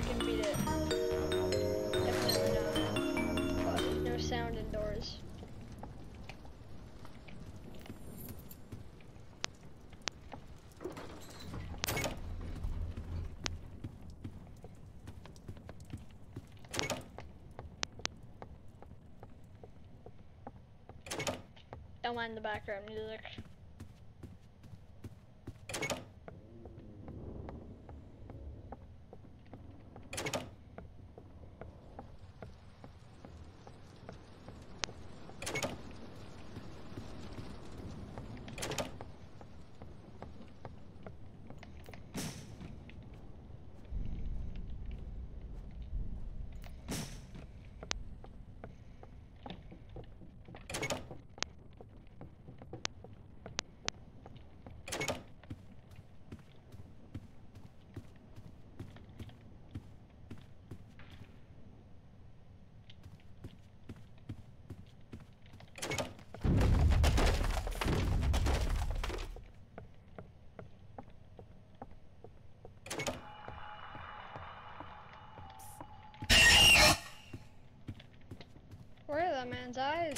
I can beat it. Definitely not. But there's no sound indoors. Don't mind the background music. Where are that man's eyes?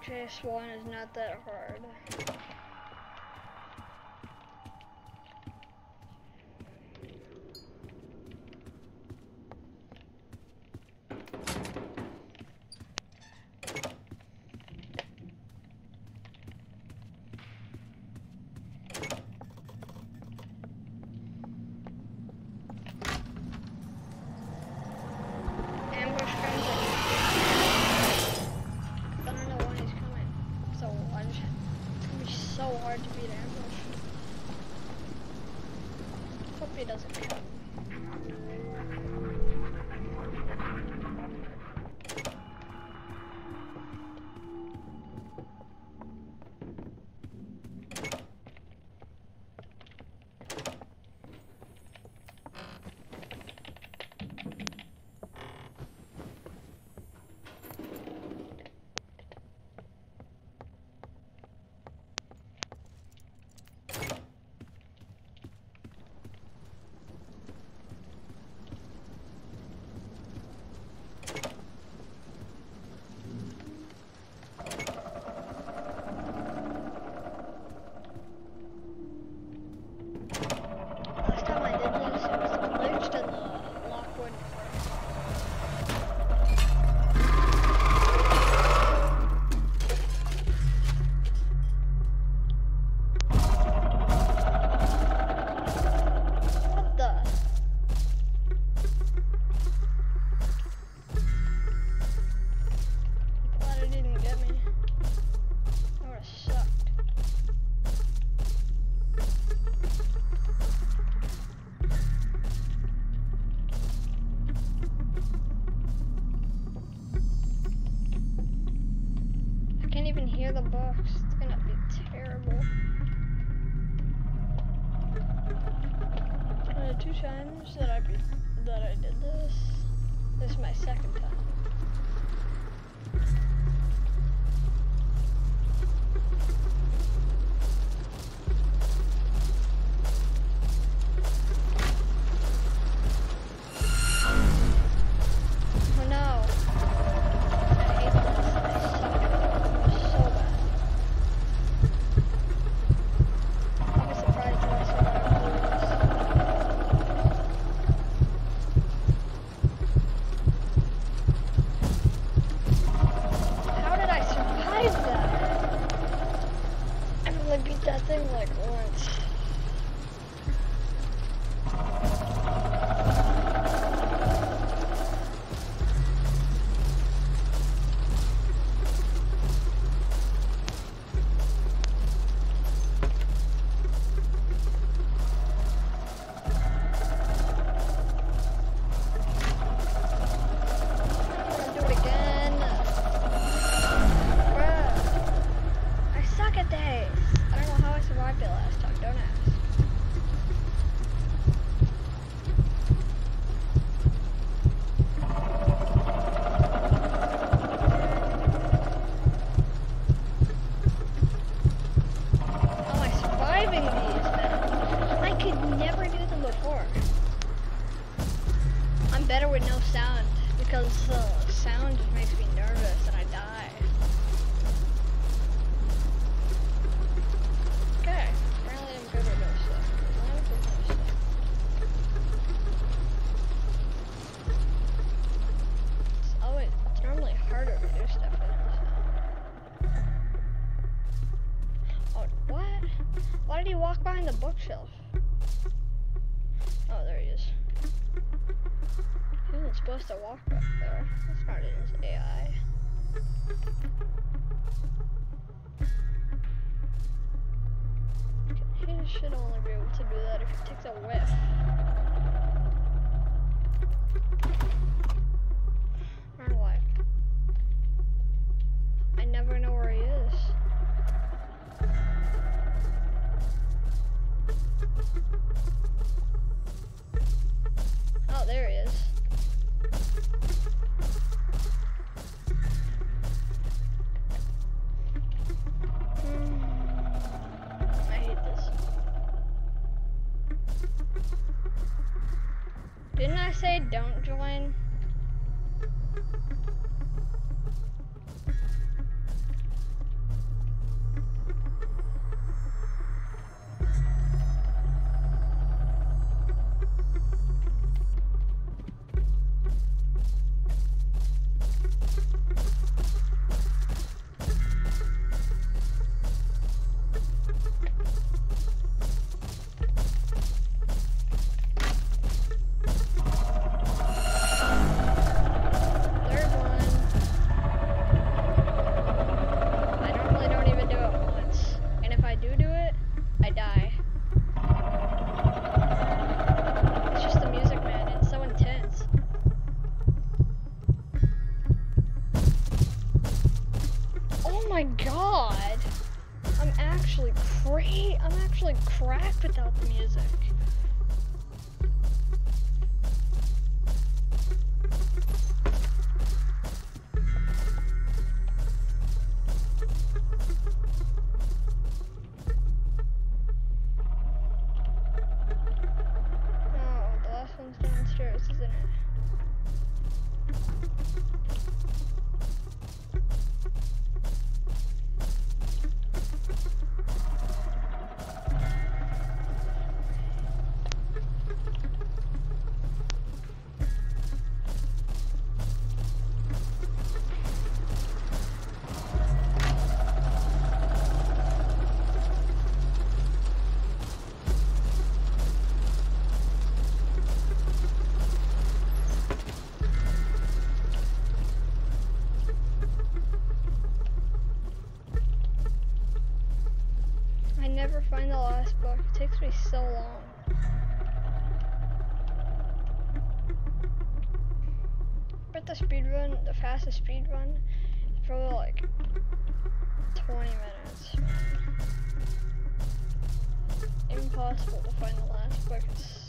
JS1 is not that hard. It doesn't come. Hear the box. It's gonna be terrible. 2 times that I did this. This is my second time. Better with no sound because sound just makes me nervous and I die. Okay, apparently I'm good with no stuff. It's normally harder to do stuff with no sound. Oh, what? Why did he walk behind the bookshelf? Oh, there he is. He wasn't supposed to walk back there. That's not in his AI. He should only be able to do that if he takes a whiff. I don't know why. I never know where he is. Oh, there he is. I hate this. Didn't I say don't join? my god! I'm actually cracked without the music. Oh, the last one's downstairs, isn't it? I never find the last book. It takes me so long. But the speed run, the fastest speed run, is probably like 20 minutes. Impossible to find the last book. It's